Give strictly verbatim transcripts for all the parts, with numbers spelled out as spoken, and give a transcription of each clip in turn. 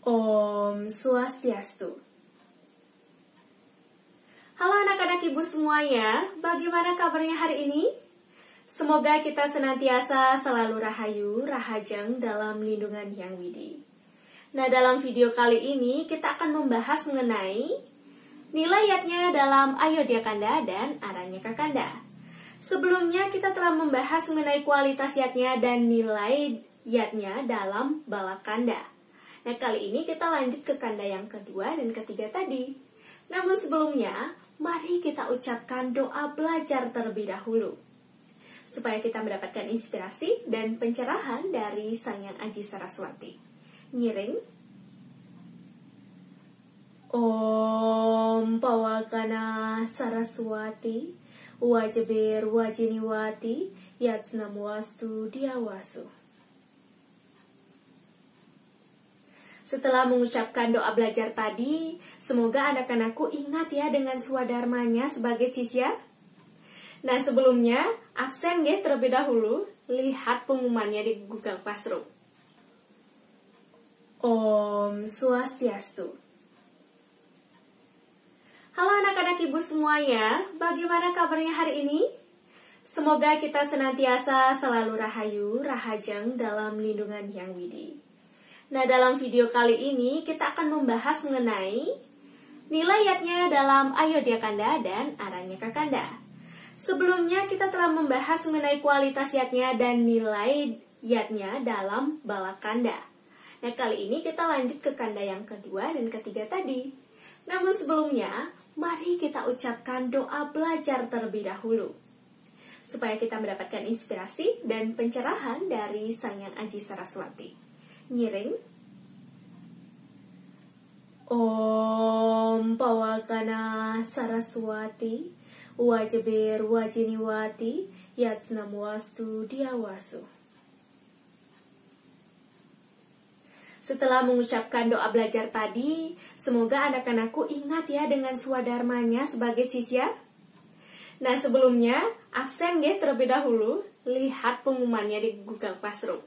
Om Swastiastu. Halo anak-anak ibu semuanya, bagaimana kabarnya hari ini? Semoga kita senantiasa selalu rahayu, rahajeng dalam lindungan Yang Widi. Nah, dalam video kali ini kita akan membahas mengenai nilai yatnya dalam Ayodhya Kanda dan Aranyaka Kanda. Sebelumnya kita telah membahas mengenai kualitas yatnya dan nilai yatnya dalam Bala Kanda. Nah, kali ini kita lanjut ke kanda yang kedua dan ketiga tadi. Namun sebelumnya, mari kita ucapkan doa belajar terlebih dahulu, supaya kita mendapatkan inspirasi dan pencerahan dari Sang Hyang Aji Saraswati. Ngiring. Om Pawakana Saraswati Wajabir Wajiniwati Yatsnamuastu Diawasu. Setelah mengucapkan doa belajar tadi, semoga anak-anakku ingat ya dengan swadharmanya sebagai sisya. Nah, sebelumnya, absen ya terlebih dahulu, lihat pengumumannya di Google Classroom. Om Swastiastu. Halo anak-anak ibu semuanya, bagaimana kabarnya hari ini? Semoga kita senantiasa selalu rahayu, rahajeng dalam lindungan Yang Widi. Nah, dalam video kali ini kita akan membahas mengenai nilai yatnya dalam Ayodhya Kanda dan Aranyaka Kanda. Sebelumnya kita telah membahas mengenai kualitas yatnya dan nilai yatnya dalam Bala Kanda. Nah, kali ini kita lanjut ke kanda yang kedua dan ketiga tadi. Namun sebelumnya, mari kita ucapkan doa belajar terlebih dahulu, supaya kita mendapatkan inspirasi dan pencerahan dari Sang Hyang Aji Saraswati. Ngiring. Om Pawakana Saraswati Wajabir Wajiniwati Yatsnamuastu Diawasu. Setelah mengucapkan doa belajar tadi, semoga anak-anakku ingat ya dengan swadharmanya sebagai sisya. Nah, sebelumnya, absen ya terlebih dahulu, lihat pengumumannya di Google Classroom.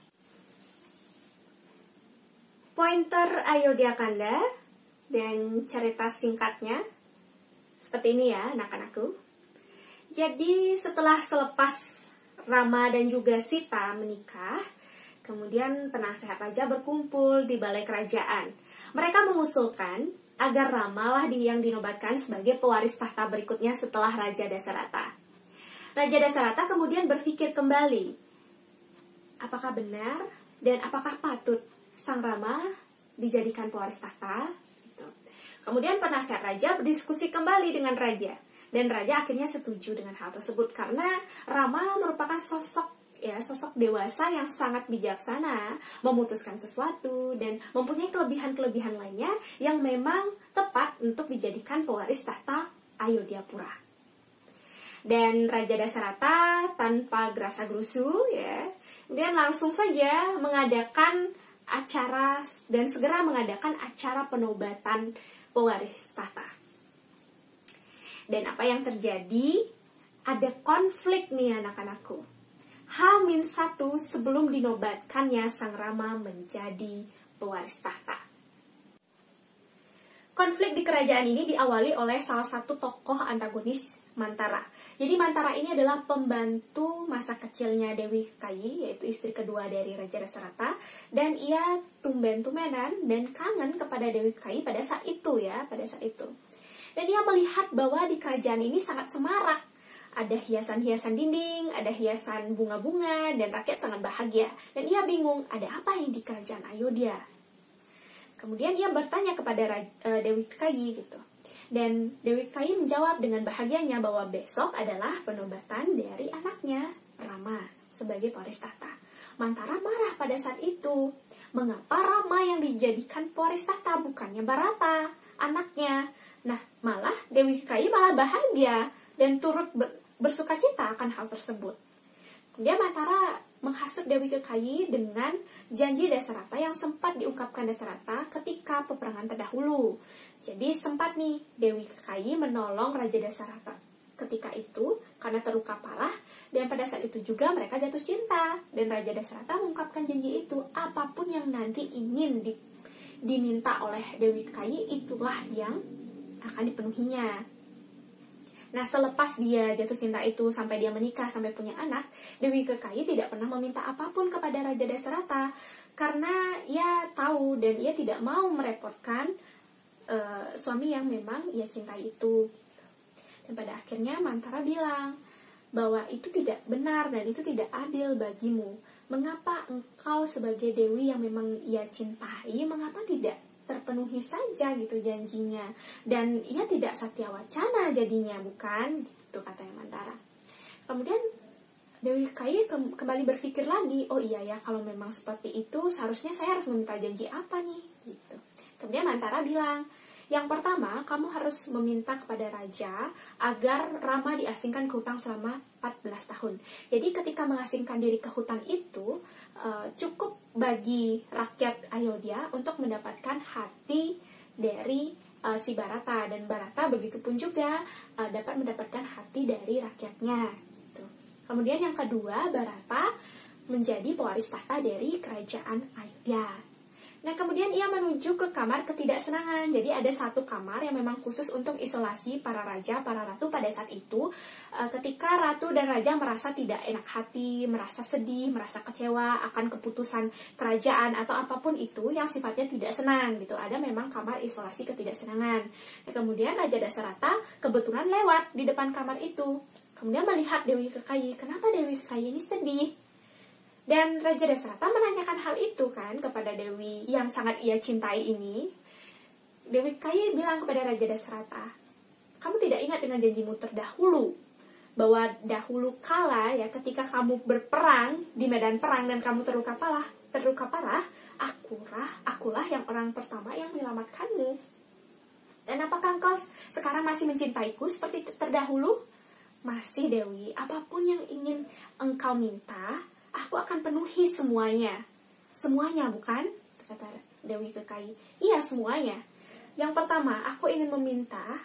Pointer Ayodhya Kanda dan cerita singkatnya seperti ini ya anak-anakku. Jadi setelah selepas Rama dan juga Sita menikah, kemudian penasehat raja berkumpul di balai kerajaan. Mereka mengusulkan agar Rama lah yang dinobatkan sebagai pewaris tahta berikutnya setelah Raja Dasarata. Raja Dasarata kemudian berpikir kembali, apakah benar dan apakah patut Sang Rama dijadikan pewaris tahta? Gitu. Kemudian penasehat raja berdiskusi kembali dengan raja, dan raja akhirnya setuju dengan hal tersebut karena Rama merupakan sosok ya sosok dewasa yang sangat bijaksana, memutuskan sesuatu dan mempunyai kelebihan-kelebihan lainnya yang memang tepat untuk dijadikan pewaris tahta Ayodhyapura. Dan Raja Dasarata tanpa gerasa gerusu ya, kemudian langsung saja mengadakan acara dan segera mengadakan acara penobatan pewaris tahta. Dan apa yang terjadi? Ada konflik nih anak-anakku. H minus satu sebelum dinobatkannya Sang Rama menjadi pewaris tahta. Konflik di kerajaan ini diawali oleh salah satu tokoh antagonis, Mantara. Jadi Mantara ini adalah pembantu masa kecilnya Dewi Kekayi, yaitu istri kedua dari Raja Dasarata, dan ia tumben-tumbenan dan kangen kepada Dewi Kekayi pada saat itu ya, pada saat itu. Dan ia melihat bahwa di kerajaan ini sangat semarak. Ada hiasan-hiasan dinding, ada hiasan bunga-bunga, dan rakyat sangat bahagia. Dan ia bingung, ada apa yang di kerajaan Ayodhya? Kemudian ia bertanya kepada Raja, uh, Dewi Kekayi gitu. Dan Dewi Kekayi menjawab dengan bahagianya bahwa besok adalah penobatan dari anaknya, Rama, sebagai pewaris tahta. Mantara marah pada saat itu. Mengapa Rama yang dijadikan pewaris tahta bukannya Bharata, anaknya? Nah, malah Dewi Kekayi malah bahagia dan turut ber bersukacita akan hal tersebut. Kemudian Mantara menghasut Dewi Kekayi dengan janji Dasarata yang sempat diungkapkan Dasarata ketika peperangan terdahulu. Jadi sempat nih Dewi Kekayi menolong Raja Dasarata ketika itu karena terluka parah, dan pada saat itu juga mereka jatuh cinta, dan Raja Dasarata mengungkapkan janji itu, apapun yang nanti ingin di, diminta oleh Dewi Kekayi itulah yang akan dipenuhinya. Nah, selepas dia jatuh cinta itu sampai dia menikah, sampai punya anak, Dewi Kekayi tidak pernah meminta apapun kepada Raja Dasarata karena ia tahu dan ia tidak mau merepotkan uh, suami yang memang ia cintai itu. Dan pada akhirnya Mantara bilang bahwa itu tidak benar dan itu tidak adil bagimu. Mengapa engkau sebagai dewi yang memang ia cintai, mengapa tidak terpenuhi saja gitu janjinya, dan ia tidak satya wacana jadinya, bukan? Gitu katanya Mantara. Kemudian Dewi Kekayi ke- kembali berpikir lagi, oh iya ya, kalau memang seperti itu seharusnya saya harus meminta janji apa nih? Gitu. Kemudian Mantara bilang, yang pertama, kamu harus meminta kepada raja agar Rama diasingkan ke hutan selama empat belas tahun. Jadi ketika mengasingkan diri ke hutan itu, uh, cukup bagi rakyat Ayodhya untuk mendapatkan hati dari uh, si Bharata. Dan Bharata begitu pun juga uh, dapat mendapatkan hati dari rakyatnya. Gitu. Kemudian yang kedua, Bharata menjadi pewaris tahta dari kerajaan Ayodhya. Nah, kemudian ia menuju ke kamar ketidaksenangan. Jadi ada satu kamar yang memang khusus untuk isolasi para raja, para ratu pada saat itu. E, ketika ratu dan raja merasa tidak enak hati, merasa sedih, merasa kecewa akan keputusan kerajaan atau apapun itu yang sifatnya tidak senang gitu. Ada memang kamar isolasi ketidaksenangan. Nah, kemudian Raja Dasarata kebetulan lewat di depan kamar itu. Kemudian melihat Dewi Kekayi. Kenapa Dewi Kekayi ini sedih? Dan Raja Dasarata menanyakan hal itu kan kepada Dewi yang sangat ia cintai ini. Dewi Kekayi bilang kepada Raja Dasarata, kamu tidak ingat dengan janjimu terdahulu bahwa dahulu kala ya ketika kamu berperang di medan perang dan kamu terluka parah, terluka parah, akulah, akulah yang orang pertama yang menyelamatkanmu. Dan apakah engkau sekarang masih mencintaiku seperti terdahulu? Masih, Dewi. Apapun yang ingin engkau minta, aku akan penuhi semuanya. Semuanya, bukan? Kata Dewi Kekayi. Iya, semuanya. Yang pertama, aku ingin meminta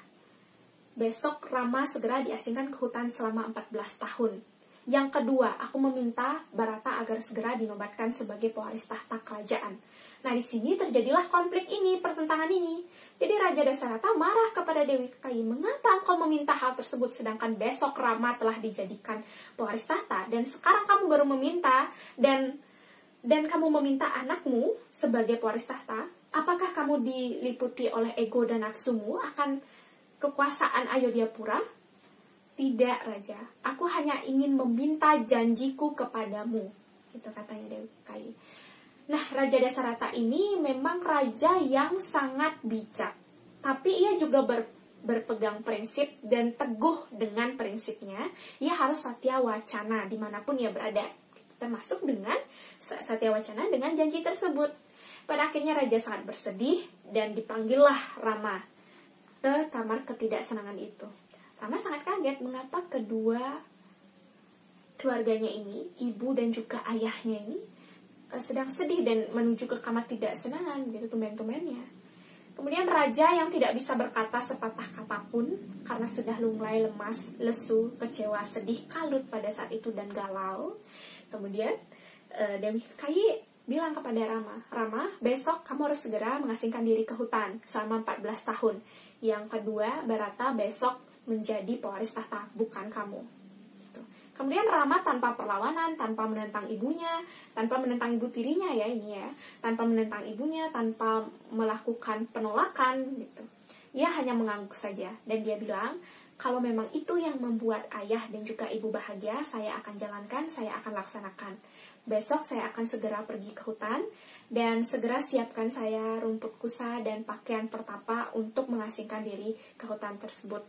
besok Rama segera diasingkan ke hutan selama empat belas tahun. Yang kedua, aku meminta Bharata agar segera dinobatkan sebagai pewaris tahta kerajaan. Nah, di sini terjadilah konflik ini, pertentangan ini. Jadi Raja Dasarata marah kepada Dewi Kekayi, mengapa engkau meminta hal tersebut sedangkan besok Rama telah dijadikan pewaris tahta dan sekarang kamu baru meminta dan dan kamu meminta anakmu sebagai pewaris tahta? Apakah kamu diliputi oleh ego dan nafsumu akan kekuasaan Ayodhyapura? Tidak, Raja. Aku hanya ingin meminta janjiku kepadamu. Itu katanya Dewi Kekayi. Nah, Raja Dasarata ini memang raja yang sangat bijak. Tapi ia juga ber, berpegang prinsip dan teguh dengan prinsipnya. Ia harus satya wacana dimanapun ia berada. Termasuk dengan satya wacana dengan janji tersebut. Pada akhirnya raja sangat bersedih dan dipanggillah Rama ke kamar ketidaksenangan itu. Rama sangat kaget mengapa kedua keluarganya ini, ibu dan juga ayahnya ini, sedang sedih dan menuju ke kamar tidak senangan gitu tumben-tumbennya. Kemudian raja yang tidak bisa berkata sepatah kata pun karena sudah lunglai, lemas, lesu, kecewa, sedih, kalut pada saat itu dan galau. Kemudian uh, Dewi Kekayi bilang kepada Rama, Rama, besok kamu harus segera mengasingkan diri ke hutan selama empat belas tahun. Yang kedua, Bharata besok menjadi pewaris tahta, bukan kamu. Kemudian Rama tanpa perlawanan, tanpa menentang ibunya, tanpa menentang ibu tirinya ya ini ya, tanpa menentang ibunya, tanpa melakukan penolakan gitu. Ia hanya mengangguk saja dan dia bilang, kalau memang itu yang membuat ayah dan juga ibu bahagia, saya akan jalankan, saya akan laksanakan. Besok saya akan segera pergi ke hutan dan segera siapkan saya rumput kusa dan pakaian pertapa untuk mengasingkan diri ke hutan tersebut.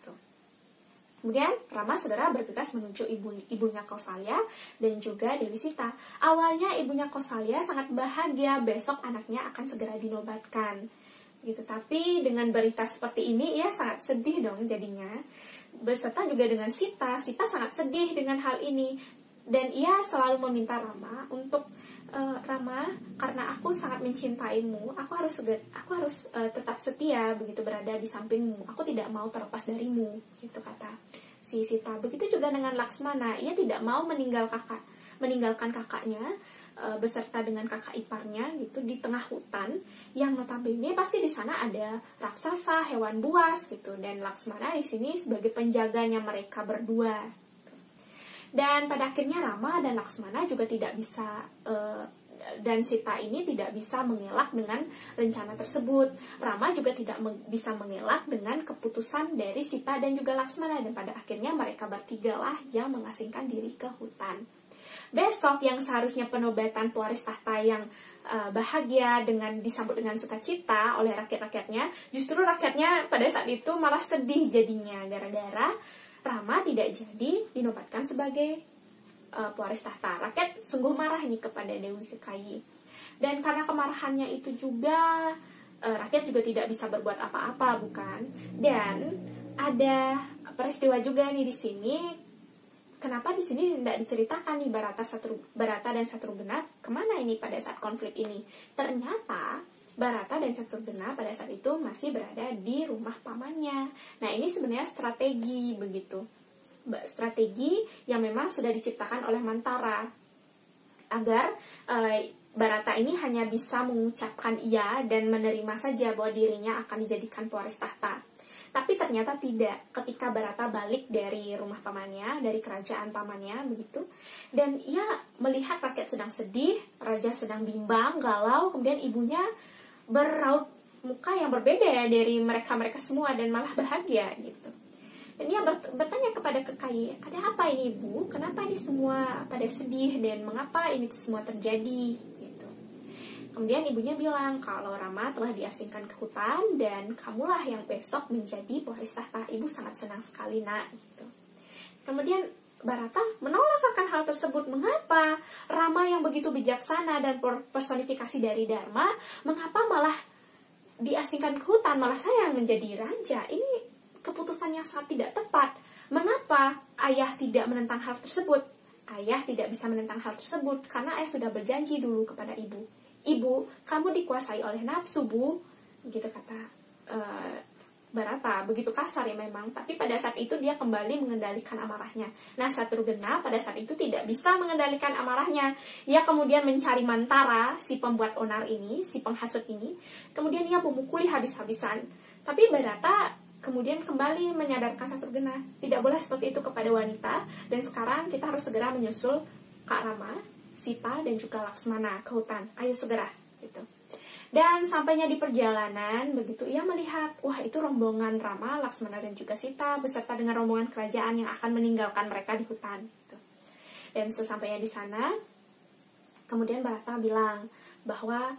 Kemudian Rama segera bergegas menuju ibu, ibunya Kausalya dan juga Dewi Sita. Awalnya ibunya Kausalya sangat bahagia besok anaknya akan segera dinobatkan. Gitu. Tapi dengan berita seperti ini ia sangat sedih dong jadinya. Beserta juga dengan Sita. Sita sangat sedih dengan hal ini. Dan ia selalu meminta Rama untuk e, Rama, karena aku sangat mencintaimu, aku harus aku harus e, tetap setia begitu berada di sampingmu. Aku tidak mau terlepas darimu, gitu kata si Sita. Begitu juga dengan Laksmana, ia tidak mau meninggal kakak, meninggalkan kakaknya e, beserta dengan kakak iparnya gitu di tengah hutan yang notabene pasti di sana ada raksasa, hewan buas gitu, dan Laksmana di sini sebagai penjaganya mereka berdua. Dan pada akhirnya Rama dan Laksmana juga tidak bisa e, dan Sita ini tidak bisa mengelak dengan rencana tersebut. Rama juga tidak me- bisa mengelak dengan keputusan dari Sita dan juga Laksmana, dan pada akhirnya mereka bertiga lah yang mengasingkan diri ke hutan. Besok yang seharusnya penobatan pewaris tahta yang uh, bahagia dengan disambut dengan sukacita oleh rakyat-rakyatnya, justru rakyatnya pada saat itu malah sedih jadinya gara-gara Rama tidak jadi dinobatkan sebagai uh, pewaris tahta. Rakyat sungguh marah ini kepada Dewi Kekayi. Dan karena kemarahannya itu juga uh, rakyat juga tidak bisa berbuat apa-apa, bukan? Dan ada peristiwa juga nih di sini. Kenapa di sini tidak diceritakan nih Barata, Satru, Barata dan Satrughna kemana ini pada saat konflik ini? Ternyata Barata dan Satrughna pada saat itu masih berada di rumah pamannya. Nah, ini sebenarnya strategi begitu. Strategi yang memang sudah diciptakan oleh Mantara agar e, Barata ini hanya bisa mengucapkan iya dan menerima saja bahwa dirinya akan dijadikan pewaris tahta. Tapi ternyata tidak. Ketika Barata balik dari rumah pamannya, dari kerajaan pamannya begitu, dan ia melihat rakyat sedang sedih, raja sedang bimbang, galau, kemudian ibunya beraut muka yang berbeda ya dari mereka-mereka semua dan malah bahagia gitu. Dan ia bertanya kepada Kekayi, ada apa ini ibu? Kenapa ini semua pada sedih dan mengapa ini semua terjadi? Gitu. Kemudian ibunya bilang kalau Rama telah diasingkan ke hutan dan kamulah yang besok menjadi pewaris tahta. Ibu sangat senang sekali nak. Gitu. Kemudian Barata menolak akan hal tersebut. Mengapa Rama yang begitu bijaksana dan personifikasi dari Dharma, mengapa malah diasingkan ke hutan? Malah saya yang menjadi raja. Ini keputusan yang sangat tidak tepat. Mengapa ayah tidak menentang hal tersebut? Ayah tidak bisa menentang hal tersebut karena ayah sudah berjanji dulu kepada ibu. Ibu, kamu dikuasai oleh nafsu, Bu. Gitu kata uh, Barata. Begitu kasar ya memang. Tapi pada saat itu dia kembali mengendalikan amarahnya. Nah, Satrughna pada saat itu tidak bisa mengendalikan amarahnya. Ia kemudian mencari Mantara, si pembuat onar ini, si penghasut ini. Kemudian ia memukuli habis-habisan. Tapi Barata kemudian kembali menyadarkan Satrughna, tidak boleh seperti itu kepada wanita, dan sekarang kita harus segera menyusul Kak Rama, Sita, dan juga Laksmana ke hutan. Ayo segera, gitu. Dan sampainya di perjalanan, begitu ia melihat, wah itu rombongan Rama, Laksmana, dan juga Sita, beserta dengan rombongan kerajaan yang akan meninggalkan mereka di hutan. Gitu. Dan sesampainya di sana, kemudian Barata bilang bahwa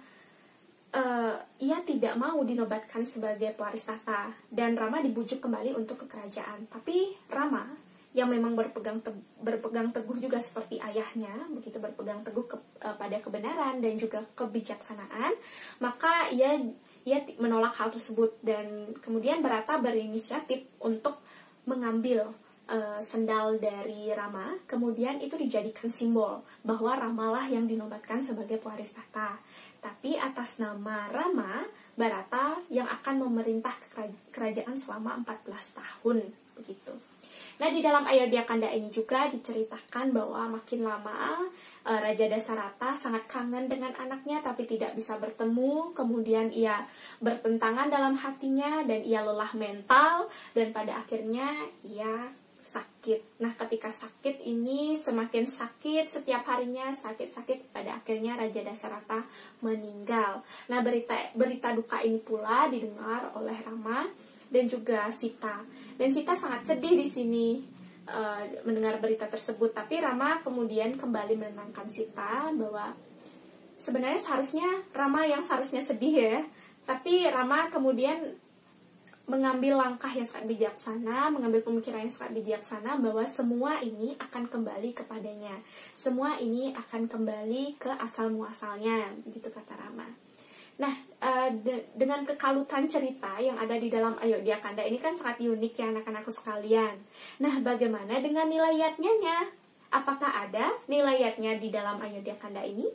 Uh, ia tidak mau dinobatkan sebagai pewaris tahta dan Rama dibujuk kembali untuk ke kerajaan. Tapi Rama yang memang berpegang teguh, berpegang teguh juga seperti ayahnya, begitu berpegang teguh ke, uh, pada kebenaran dan juga kebijaksanaan, maka ia ia menolak hal tersebut dan kemudian Barata berinisiatif untuk mengambil uh, sendal dari Rama, kemudian itu dijadikan simbol bahwa Ramalah yang dinobatkan sebagai pewaris tahta. Tapi atas nama Rama, Barata yang akan memerintah kerajaan selama empat belas tahun begitu. Nah, di dalam Ayodhya Kanda ini juga diceritakan bahwa makin lama Raja Dasarata sangat kangen dengan anaknya tapi tidak bisa bertemu. Kemudian ia bertentangan dalam hatinya dan ia lelah mental dan pada akhirnya ia sakit. Nah, ketika sakit ini semakin sakit, setiap harinya sakit-sakit, pada akhirnya Raja Dasarata meninggal. Nah, berita berita duka ini pula didengar oleh Rama dan juga Sita. Dan Sita sangat sedih di sini uh, mendengar berita tersebut. Tapi Rama kemudian kembali menenangkan Sita bahwa sebenarnya seharusnya Rama yang seharusnya sedih ya. Tapi Rama kemudian mengambil langkah yang sangat bijaksana, mengambil pemikiran yang sangat bijaksana bahwa semua ini akan kembali kepadanya. Semua ini akan kembali ke asal muasalnya, begitu kata Rama. Nah, uh, de- dengan kekalutan cerita yang ada di dalam Ayodhya Kanda ini kan sangat unik ya anak-anakku sekalian. Nah, bagaimana dengan nilayatnya? Apakah ada nilayatnya di dalam Ayodhya Kanda ini?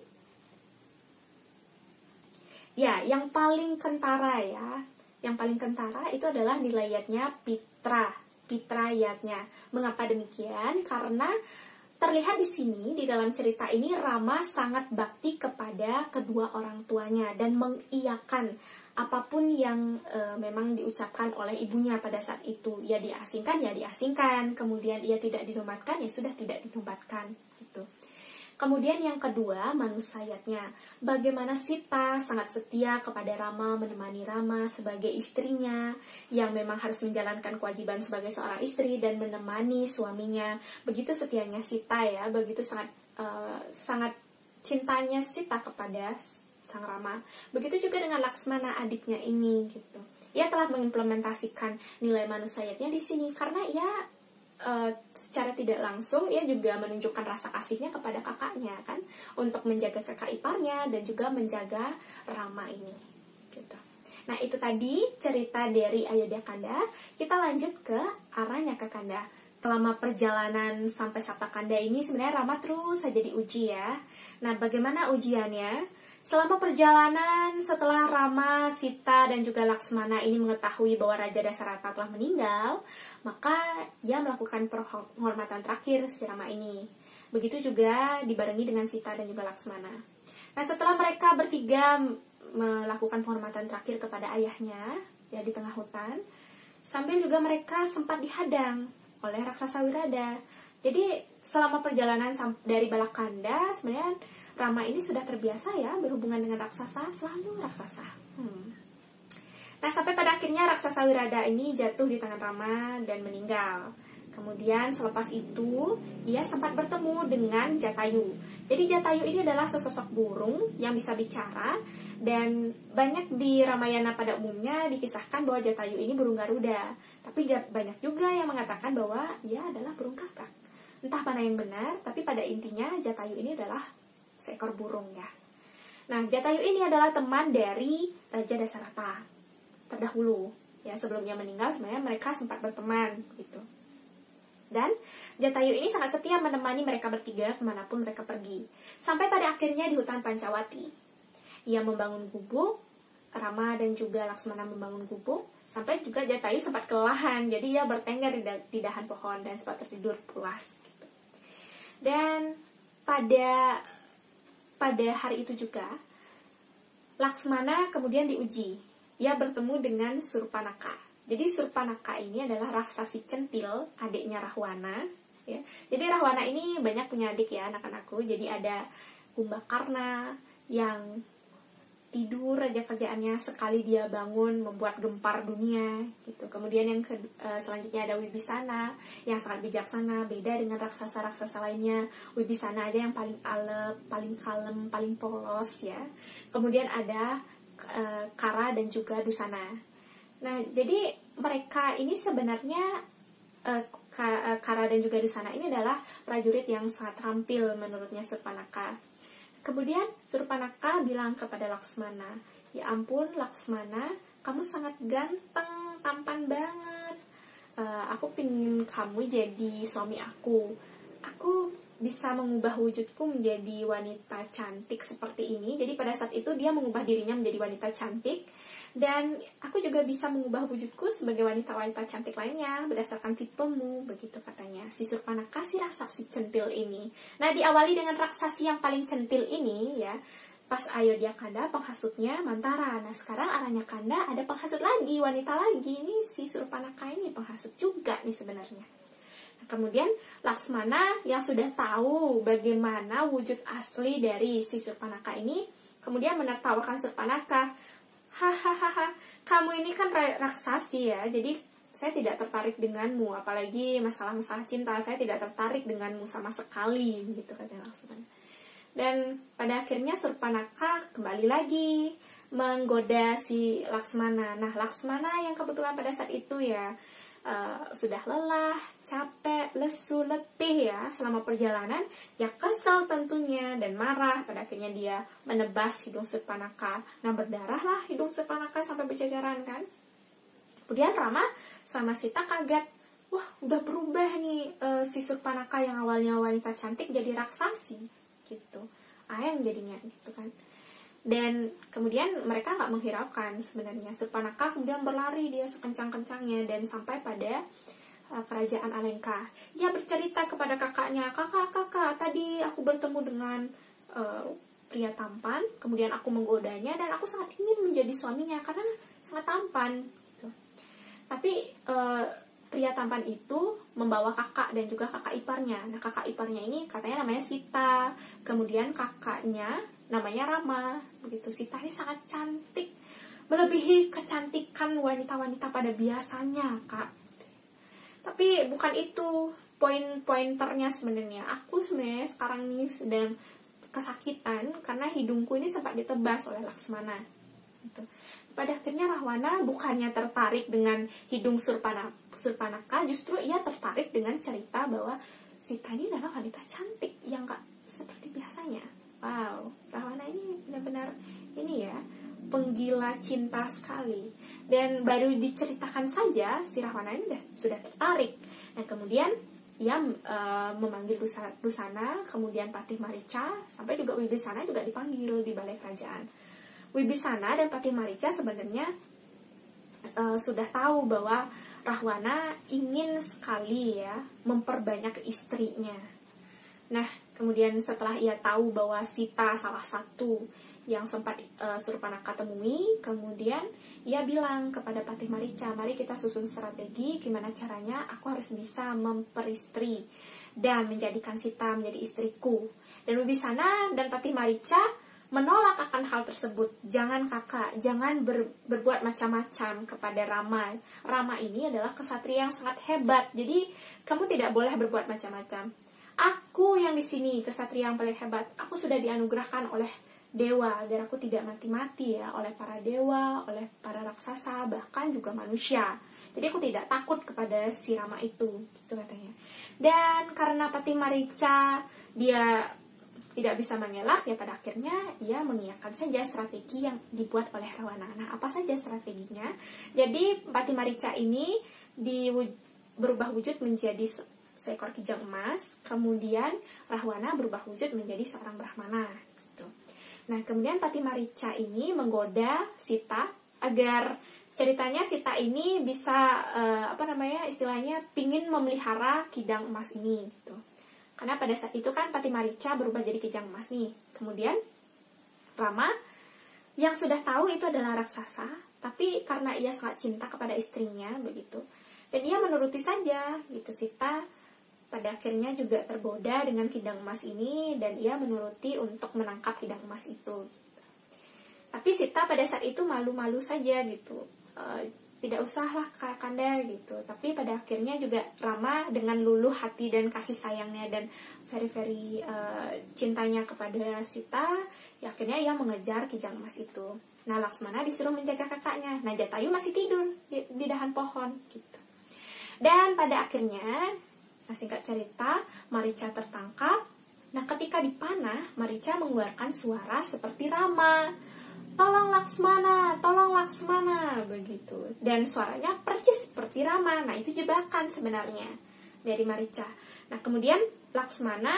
Ya, yang paling kentara ya. Yang paling kentara itu adalah nilayatnya Pitra, Pitrayatnya. Mengapa demikian? Karena terlihat di sini di dalam cerita ini Rama sangat bakti kepada kedua orang tuanya dan mengiyakan apapun yang e, memang diucapkan oleh ibunya pada saat itu. Ya diasingkan, ya diasingkan. Kemudian ia tidak dinobatkan, ya sudah tidak dinobatkan. Gitu. Kemudian yang kedua, manusayatnya. Bagaimana Sita sangat setia kepada Rama, menemani Rama sebagai istrinya, yang memang harus menjalankan kewajiban sebagai seorang istri dan menemani suaminya. Begitu setianya Sita ya, begitu sangat uh, sangat cintanya Sita kepada sang Rama. Begitu juga dengan Laksmana adiknya ini gitu. Ia telah mengimplementasikan nilai manusayatnya di sini karena ia Uh, secara tidak langsung ia juga menunjukkan rasa kasihnya kepada kakaknya kan, untuk menjaga kakak iparnya dan juga menjaga Rama ini gitu. Nah itu tadi cerita dari Ayodhya Kanda. Kita lanjut ke Aranyaka Kanda. Selama perjalanan sampai Saptakanda ini sebenarnya Rama terus saja diuji ya. Nah bagaimana ujiannya? Selama perjalanan setelah Rama, Sita, dan juga Laksmana ini mengetahui bahwa Raja Dasarata telah meninggal, maka ia melakukan penghormatan terakhir si Rama ini. Begitu juga dibarengi dengan Sita dan juga Laksmana. Nah setelah mereka bertiga melakukan penghormatan terakhir kepada ayahnya ya di tengah hutan, sambil juga mereka sempat dihadang oleh raksasa Wirada. Jadi selama perjalanan dari Balakanda sebenarnya Rama ini sudah terbiasa ya berhubungan dengan raksasa, selalu raksasa. Hmm. Nah sampai pada akhirnya raksasa Wirada ini jatuh di tangan Rama dan meninggal. Kemudian selepas itu ia sempat bertemu dengan Jatayu. Jadi Jatayu ini adalah sesosok burung yang bisa bicara, dan banyak di Ramayana pada umumnya dikisahkan bahwa Jatayu ini burung Garuda. Tapi banyak juga yang mengatakan bahwa ia adalah burung kakak. Entah mana yang benar, tapi pada intinya Jatayu ini adalah seekor burung ya. Nah, Jatayu ini adalah teman dari Raja Dasarata terdahulu. Ya, sebelumnya meninggal sebenarnya mereka sempat berteman gitu. Dan Jatayu ini sangat setia menemani mereka bertiga kemanapun mereka pergi. Sampai pada akhirnya di hutan Pancawati. Ia membangun gubuk, Rama dan juga Laksmana membangun gubuk, sampai juga Jatayu sempat kelelahan. Jadi ia bertengger di, di dahan pohon dan sempat tertidur pulas gitu. Dan pada Pada hari itu juga, Laksmana kemudian diuji. Ia bertemu dengan Surpanaka. Jadi Surpanaka ini adalah raksasi centil, adiknya Rahwana. Ya. Jadi Rahwana ini banyak punya adik ya anak-anakku. Jadi ada Kumbakarna yang tidur aja kerjaannya, sekali dia bangun membuat gempar dunia gitu. Kemudian yang ke, uh, selanjutnya ada Wibisana yang sangat bijaksana, beda dengan raksasa-raksasa lainnya. Wibisana aja yang paling alep, paling kalem, paling polos ya. Kemudian ada uh, Kara dan juga Dusana. Nah, jadi mereka ini sebenarnya uh, Kara dan juga Dusana ini adalah prajurit yang sangat terampil menurutnya Surpanaka. Kemudian Surpanaka bilang kepada Laksmana, ya ampun Laksmana, kamu sangat ganteng, tampan banget. Uh, aku pingin kamu jadi suami aku. Aku bisa mengubah wujudku menjadi wanita cantik seperti ini. Jadi pada saat itu dia mengubah dirinya menjadi wanita cantik. Dan aku juga bisa mengubah wujudku sebagai wanita-wanita cantik lainnya berdasarkan tipemu, begitu katanya. Si Surpanaka si raksasi centil ini. Nah, diawali dengan raksasi yang paling centil ini ya. Pas Ayodhya Kanda penghasutnya Mantara. Nah, sekarang Aranyaka Kanda ada penghasut lagi, wanita lagi. Ini si Surpanaka ini penghasut juga nih sebenarnya. Nah, kemudian Laksmana yang sudah tahu bagaimana wujud asli dari si Surpanaka ini, kemudian menertawakan Surpanaka. Hahaha, kamu ini kan raksasi ya, jadi saya tidak tertarik denganmu, apalagi masalah-masalah cinta, saya tidak tertarik denganmu sama sekali, gitu katanya Laksmana. Dan pada akhirnya Surpanaka kembali lagi menggoda si Laksmana. Nah, Laksmana yang kebetulan pada saat itu ya uh, sudah lelah, capek, lesu, letih ya selama perjalanan, ya kesal tentunya dan marah. Pada akhirnya dia menebas hidung Surpanaka. Nah, berdarahlah hidung Surpanaka sampai berceceran kan. Kemudian Rama sama Sita kaget. Wah, udah berubah nih uh, si Surpanaka yang awalnya wanita cantik jadi raksasi gitu. Ayang jadinya gitu kan. Dan kemudian mereka nggak menghiraukan sebenarnya. Surpanaka kemudian berlari dia sekencang-kencangnya dan sampai pada kerajaan Alengka. Ia bercerita kepada kakaknya, kakak, kakak, tadi aku bertemu dengan uh, pria tampan, kemudian aku menggodanya dan aku sangat ingin menjadi suaminya karena sangat tampan. Gitu. Tapi uh, pria tampan itu membawa kakak dan juga kakak iparnya. Nah, kakak iparnya ini katanya namanya Sita, kemudian kakaknya namanya Rama. Begitu. Sita ini sangat cantik, melebihi kecantikan wanita-wanita pada biasanya, Kak. Tapi bukan itu poin-pointernya sebenarnya. Aku sebenarnya sekarang ini sedang kesakitan karena hidungku ini sempat ditebas oleh Laksmana. Gitu. Pada akhirnya Rahwana bukannya tertarik dengan hidung Surpanaka, Surpanaka, justru ia tertarik dengan cerita bahwa Sita ini adalah wanita cantik yang gak seperti biasanya. Wow, Rahwana ini benar-benar ini ya, penggila cinta sekali. Dan baru diceritakan saja si Rahwana ini sudah tertarik. Nah, kemudian ia e, memanggil Dusana, kemudian Patih Marica, sampai juga Wibisana juga dipanggil di balai kerajaan. Wibisana dan Patih Marica sebenarnya e, sudah tahu bahwa Rahwana ingin sekali ya memperbanyak istrinya. Nah, kemudian setelah ia tahu bahwa Sita salah satu yang sempat uh, Surpanaka temui, kemudian ia bilang kepada Patih Marica, mari kita susun strategi gimana caranya aku harus bisa memperistri dan menjadikan Sita menjadi istriku. Dan Wibisana dan Patih Marica menolak akan hal tersebut. Jangan kakak, jangan ber, berbuat macam-macam kepada Rama. Rama ini adalah kesatria yang sangat hebat, jadi kamu tidak boleh berbuat macam-macam. Aku yang di sini kesatria yang paling hebat. Aku sudah dianugerahkan oleh dewa agar aku tidak mati-mati ya, oleh para dewa, oleh para raksasa, bahkan juga manusia. Jadi aku tidak takut kepada si Rama itu, gitu katanya. Dan karena Patih Marica dia tidak bisa mengelak, ya pada akhirnya ia mengiyakan saja strategi yang dibuat oleh Rahwana. Nah, apa saja strateginya? Jadi Patih Marica ini di, berubah wujud menjadi seekor kijang emas, kemudian Rahwana berubah wujud menjadi seorang Brahmana. Gitu. Nah, kemudian Patih Marica ini menggoda Sita agar ceritanya Sita ini bisa uh, apa namanya istilahnya pingin memelihara kidang emas ini. Gitu. Karena pada saat itu kan Patih Marica berubah jadi kijang emas nih. Kemudian Rama yang sudah tahu itu adalah raksasa, tapi karena ia sangat cinta kepada istrinya begitu, dan ia menuruti saja gitu. Sita pada akhirnya juga tergoda dengan kidang emas ini dan ia menuruti untuk menangkap kidang emas itu. Gitu. Tapi Sita pada saat itu malu-malu saja gitu, e, tidak usahlah Kanda gitu. Tapi pada akhirnya juga Rama dengan luluh hati dan kasih sayangnya dan very-very e, cintanya kepada Sita, ya akhirnya ia mengejar kijang emas itu. Nah, Laksmana disuruh menjaga kakaknya. Nah, Jatayu masih tidur di, di dahan pohon gitu. Dan pada akhirnya, nah singkat cerita, Marica tertangkap. Nah, ketika dipanah, Marica mengeluarkan suara seperti Rama. Tolong Laksmana, tolong Laksmana, begitu. Dan suaranya persis seperti Rama. Nah, itu jebakan sebenarnya dari Marica. Nah, kemudian Laksmana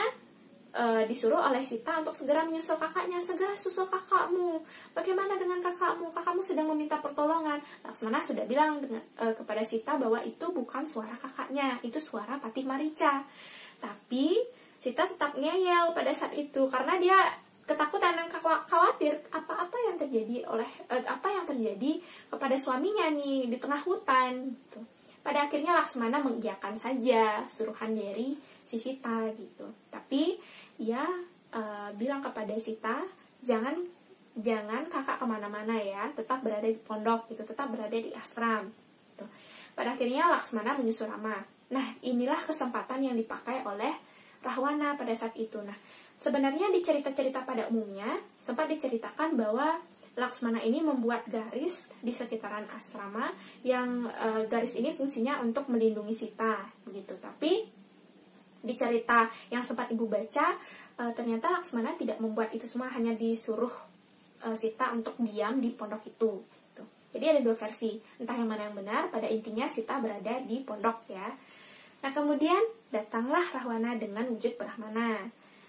e, disuruh oleh Sita untuk segera menyusul kakaknya. Segera susul kakakmu. Bagaimana dengan kakakmu? Kakakmu sedang meminta pertolongan. Laksmana sudah bilang dengan, e, kepada Sita bahwa itu bukan suara kakaknya, itu suara Patih Marica. Tapi Sita tetap ngeyel pada saat itu karena dia ketakutan dan khawatir apa-apa yang terjadi oleh eh, apa yang terjadi kepada suaminya nih di tengah hutan gitu. Pada akhirnya Laksmana mengiyakan saja suruhan dari si Sita gitu. Tapi ia eh, bilang kepada Sita, jangan jangan kakak kemana-mana ya, tetap berada di pondok gitu, tetap berada di ashram gitu. Pada akhirnya Laksmana menyusul Rama. Nah, inilah kesempatan yang dipakai oleh Rahwana pada saat itu. Nah, sebenarnya di cerita-cerita pada umumnya sempat diceritakan bahwa Laksmana ini membuat garis di sekitaran asrama yang e, garis ini fungsinya untuk melindungi Sita begitu. Tapi di cerita yang sempat Ibu baca e, ternyata Laksmana tidak membuat itu semua, hanya disuruh e, Sita untuk diam di pondok itu gitu. Jadi ada dua versi, entah yang mana yang benar. Pada intinya Sita berada di pondok ya. Nah, kemudian datanglah Rahwana dengan wujud Brahmana.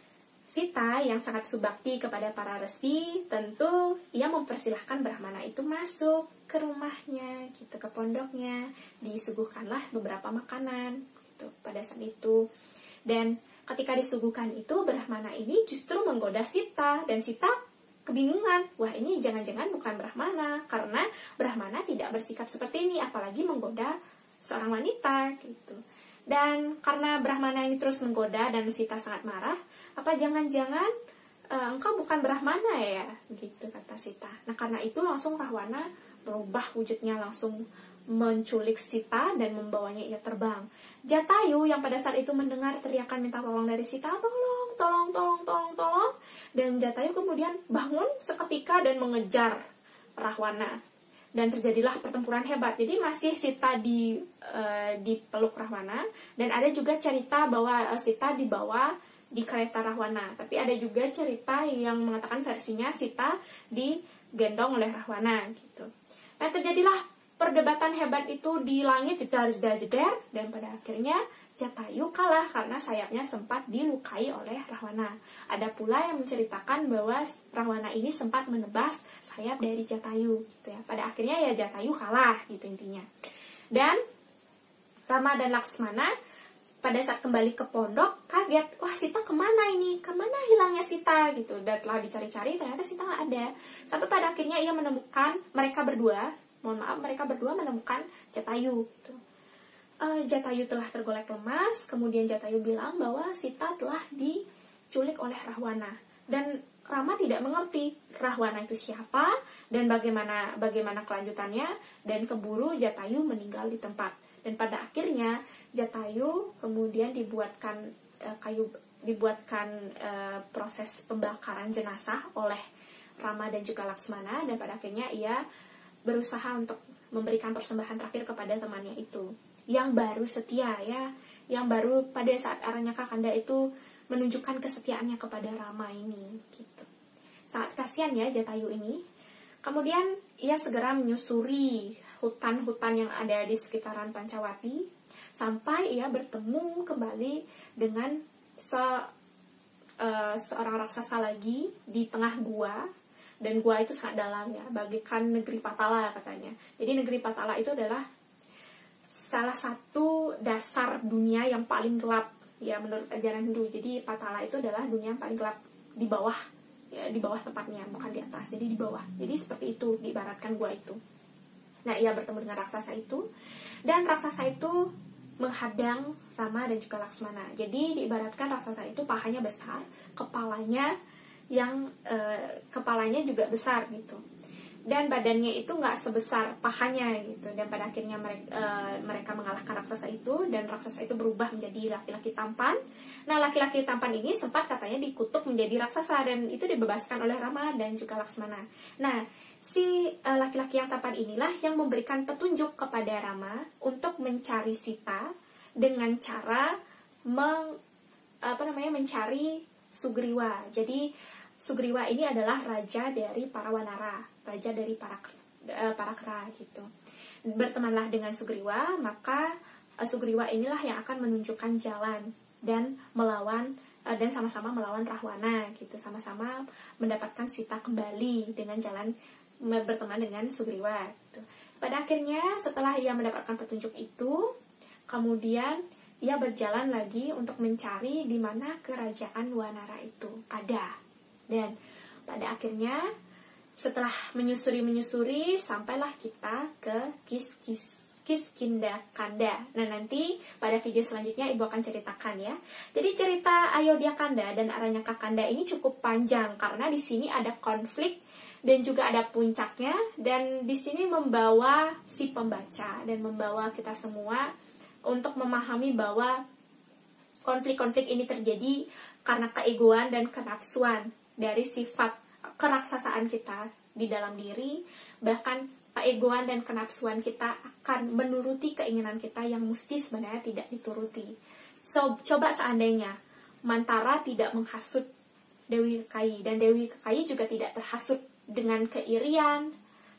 Sita yang sangat subakti kepada para resi, tentu ia mempersilahkan Brahmana itu masuk ke rumahnya, gitu, ke pondoknya, disuguhkanlah beberapa makanan, gitu, pada saat itu. Dan ketika disuguhkan itu, Brahmana ini justru menggoda Sita, dan Sita kebingungan, wah ini jangan-jangan bukan Brahmana, karena Brahmana tidak bersikap seperti ini, apalagi menggoda seorang wanita, gitu. Dan karena Brahmana ini terus menggoda dan Sita sangat marah, apa jangan-jangan e, engkau bukan Brahmana ya, gitu kata Sita. Nah karena itu langsung Rahwana berubah wujudnya, langsung menculik Sita dan membawanya ia terbang. Jatayu yang pada saat itu mendengar teriakan minta tolong dari Sita, tolong, tolong, tolong, tolong, tolong. Dan Jatayu kemudian bangun seketika dan mengejar Rahwana. Dan terjadilah pertempuran hebat. Jadi masih Sita di uh, di peluk Rahwana, dan ada juga cerita bahwa uh, Sita dibawa di kereta Rahwana. Tapi ada juga cerita yang mengatakan versinya Sita digendong oleh Rahwana, gitu. Nah terjadilah perdebatan hebat itu di langit, jedar-jedar-jedar, dan pada akhirnya Jatayu kalah karena sayapnya sempat dilukai oleh Rahwana. Ada pula yang menceritakan bahwa Rahwana ini sempat menebas sayap dari Jatayu, gitu ya. Pada akhirnya ya Jatayu kalah, gitu intinya. Dan Rama dan Laksmana pada saat kembali ke pondok kaget, wah Sita kemana ini? Kemana hilangnya Sita, gitu. Dan telah dicari-cari ternyata Sita nggak ada. Sampai pada akhirnya ia menemukan mereka berdua, mohon maaf mereka berdua menemukan Jatayu, gitu. Uh, Jatayu telah tergolek lemas, kemudian Jatayu bilang bahwa Sita telah diculik oleh Rahwana. Dan Rama tidak mengerti Rahwana itu siapa dan bagaimana bagaimana kelanjutannya, dan keburu Jatayu meninggal di tempat. Dan pada akhirnya Jatayu kemudian dibuatkan uh, kayu dibuatkan uh, proses pembakaran jenazah oleh Rama dan juga Laksmana, dan pada akhirnya ia berusaha untuk memberikan persembahan terakhir kepada temannya itu, yang baru setia ya, yang baru pada saat Aranyaka Kanda itu menunjukkan kesetiaannya kepada Rama ini, gitu. Sangat kasihan ya Jatayu ini. Kemudian ia segera menyusuri hutan-hutan yang ada di sekitaran Pancawati sampai ia bertemu kembali dengan se, uh, seorang raksasa lagi di tengah gua. Dan gua itu sangat dalam ya, bagaikan negeri Patala katanya. Jadi negeri Patala itu adalah salah satu dasar dunia yang paling gelap ya menurut ajaran Hindu. Jadi Patala itu adalah dunia yang paling gelap, di bawah ya, di bawah tempatnya, bukan di atas, jadi di bawah. Jadi seperti itu diibaratkan gua itu. Nah ia bertemu dengan raksasa itu, dan raksasa itu menghadang Rama dan juga Laksmana. Jadi diibaratkan raksasa itu pahanya besar, kepalanya yang e, kepalanya juga besar gitu, dan badannya itu nggak sebesar pahanya gitu. Dan pada akhirnya mereka, e, mereka mengalahkan raksasa itu, dan raksasa itu berubah menjadi laki-laki tampan. Nah laki-laki tampan ini sempat katanya dikutuk menjadi raksasa, dan itu dibebaskan oleh Rama dan juga Laksmana. Nah si e, laki-laki yang tampan inilah yang memberikan petunjuk kepada Rama untuk mencari Sita dengan cara meng, apa namanya mencari Sugriwa. Jadi Sugriwa ini adalah raja dari para wanara, raja dari para para kera gitu. Bertemanlah dengan Sugriwa, maka Sugriwa inilah yang akan menunjukkan jalan dan melawan dan sama-sama melawan Rahwana gitu, sama-sama mendapatkan Sita kembali dengan jalan berteman dengan Sugriwa gitu. Pada akhirnya setelah ia mendapatkan petunjuk itu, kemudian ia berjalan lagi untuk mencari di mana kerajaan Wanara itu ada. Dan pada akhirnya setelah menyusuri-menyusuri sampailah kita ke Kis-Kis Kiskindakanda. Nah nanti pada video selanjutnya Ibu akan ceritakan ya. Jadi cerita Ayodhyakanda dan Aranyakakanda ini cukup panjang karena di sini ada konflik dan juga ada puncaknya, dan di sini membawa si pembaca dan membawa kita semua untuk memahami bahwa konflik-konflik ini terjadi karena keegoan dan kenafsuan dari sifat keraksasaan kita di dalam diri. Bahkan keegoan dan kenafsuan kita akan menuruti keinginan kita yang mesti sebenarnya tidak dituruti. So, coba seandainya Mantara tidak menghasut Dewi Kekayi, dan Dewi Kekayi juga tidak terhasut dengan keirian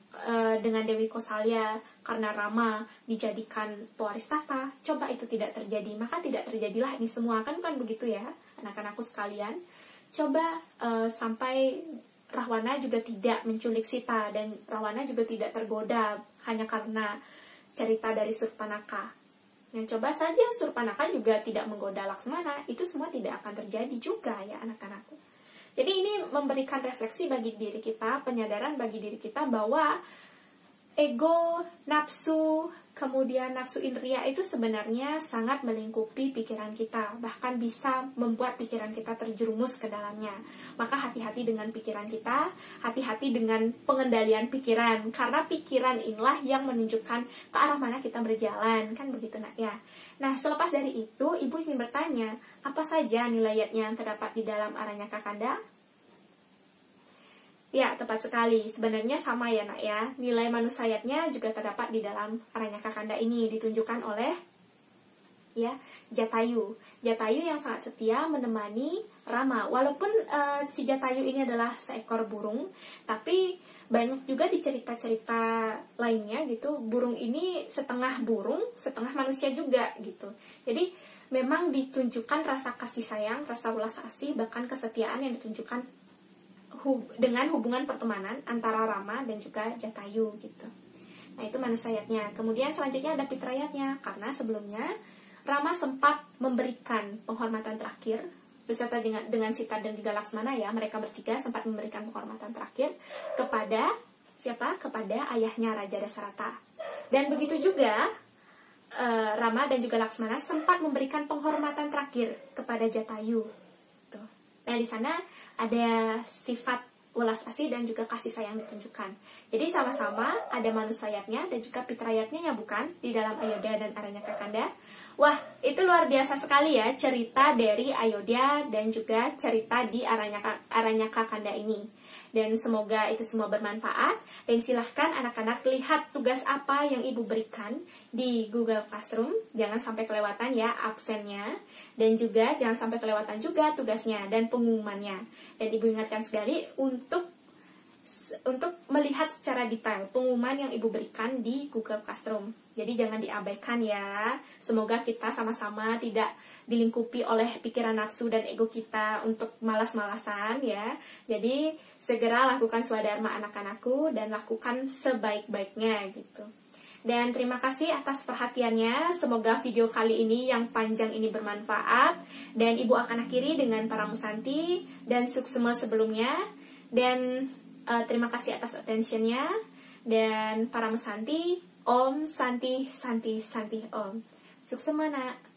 e, dengan Dewi Kosalya karena Rama dijadikan pewaris tahta, coba itu tidak terjadi, maka tidak terjadilah ini semua. Kan bukan begitu ya anak-anakku sekalian. Coba uh, sampai Rahwana juga tidak menculik Sita, dan Rahwana juga tidak tergoda hanya karena cerita dari Surpanaka. Yang coba saja Surpanaka juga tidak menggoda Laksmana, itu semua tidak akan terjadi juga ya anak-anakku. Jadi ini memberikan refleksi bagi diri kita, penyadaran bagi diri kita bahwa ego, nafsu, kemudian nafsu indria itu sebenarnya sangat melingkupi pikiran kita, bahkan bisa membuat pikiran kita terjerumus ke dalamnya. Maka hati-hati dengan pikiran kita, hati-hati dengan pengendalian pikiran, karena pikiran inilah yang menunjukkan ke arah mana kita berjalan, kan begitu nak ya. Nah, selepas dari itu, ibu ingin bertanya, apa saja nilai yang terdapat di dalam Aranyaka Kanda? Ya, tepat sekali. Sebenarnya sama ya nak ya. Nilai manusayatnya juga terdapat di dalam Aranyaka Kanda ini, ditunjukkan oleh ya Jatayu. Jatayu yang sangat setia menemani Rama. Walaupun uh, si Jatayu ini adalah seekor burung, tapi banyak juga di cerita-cerita lainnya gitu, burung ini setengah burung, setengah manusia juga gitu. Jadi memang ditunjukkan rasa kasih sayang, rasa welas asih, bahkan kesetiaan yang ditunjukkan hub dengan hubungan pertemanan antara Rama dan juga Jatayu gitu. Nah, itu manusayatnya. Kemudian selanjutnya ada Pitrayatnya, karena sebelumnya Rama sempat memberikan penghormatan terakhir beserta dengan, dengan Sita dan juga Laksmana ya, mereka bertiga sempat memberikan penghormatan terakhir kepada siapa? Kepada ayahnya Raja Dasarata. Dan begitu juga uh, Rama dan juga Laksmana sempat memberikan penghormatan terakhir kepada Jatayu. Tuh. Nah, di sana ada sifat welas asih dan juga kasih sayang ditunjukkan. Jadi sama-sama ada manusayatnya dan juga pitrayatnya ya bukan di dalam Ayodhya dan Aranyaka Kanda. Wah, itu luar biasa sekali ya cerita dari Ayodhya dan juga cerita di Aranyaka, Aranyaka Kanda ini. Dan semoga itu semua bermanfaat. Dan silahkan anak-anak lihat tugas apa yang ibu berikan di Google Classroom. Jangan sampai kelewatan ya absennya. Dan juga jangan sampai kelewatan juga tugasnya dan pengumumannya. Dan ibu ingatkan sekali untuk untuk melihat secara detail pengumuman yang ibu berikan di Google Classroom. Jadi jangan diabaikan ya. Semoga kita sama-sama tidak dilingkupi oleh pikiran nafsu dan ego kita untuk malas-malasan ya. Jadi segera lakukan swadharma anak-anakku dan lakukan sebaik-baiknya gitu. Dan terima kasih atas perhatiannya. Semoga video kali ini yang panjang ini bermanfaat. Dan ibu akan akhiri dengan Paramusanti dan Suksuma sebelumnya. Dan uh, terima kasih atas attentionnya. Dan Paramusanti, Om Santi Santi Santi Om. Suksema nak.